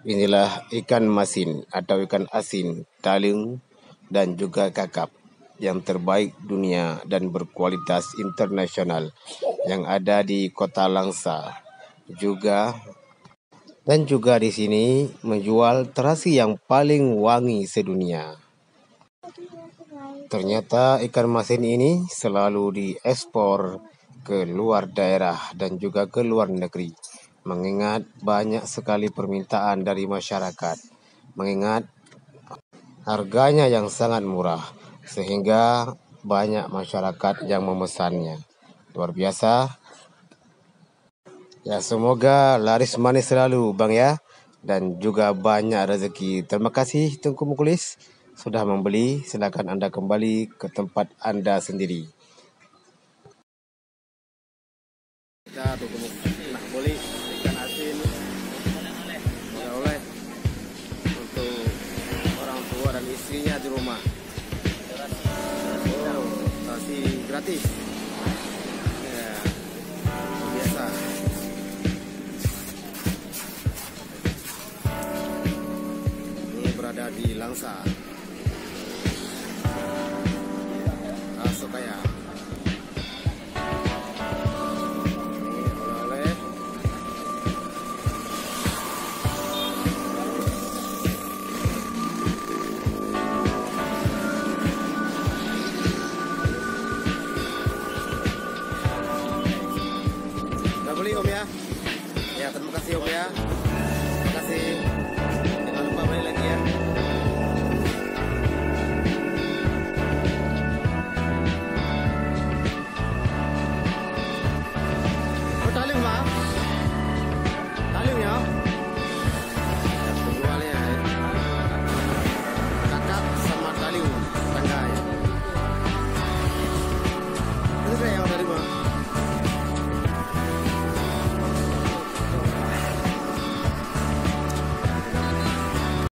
Inilah ikan masin atau ikan asin, talung dan juga kakap yang terbaik dunia dan berkualitas internasional yang ada di Kota Langsa. Juga di sini menjual terasi yang paling wangi sedunia. Ternyata ikan masin ini selalu diekspor ke luar daerah dan juga ke luar negeri. Mengingat banyak sekali permintaan dari masyarakat. Mengingat harganya yang sangat murah. Sehingga banyak masyarakat yang memesannya. Luar biasa. Ya, semoga laris manis selalu Bang ya. Dan juga banyak rezeki. Terima kasih Tengku Mukulis sudah membeli. Silakan Anda kembali ke tempat Anda sendiri. Kita Tengku Mukulis nak beli ikan asin oleh-oleh untuk orang tua dan istrinya di rumah. Oh, nasi gratis. Ya, biasa. Ini berada di Langsa. Sokaya. Ini oleh-oleh. Udah beli Om ya? Ya, terima kasih Om ya.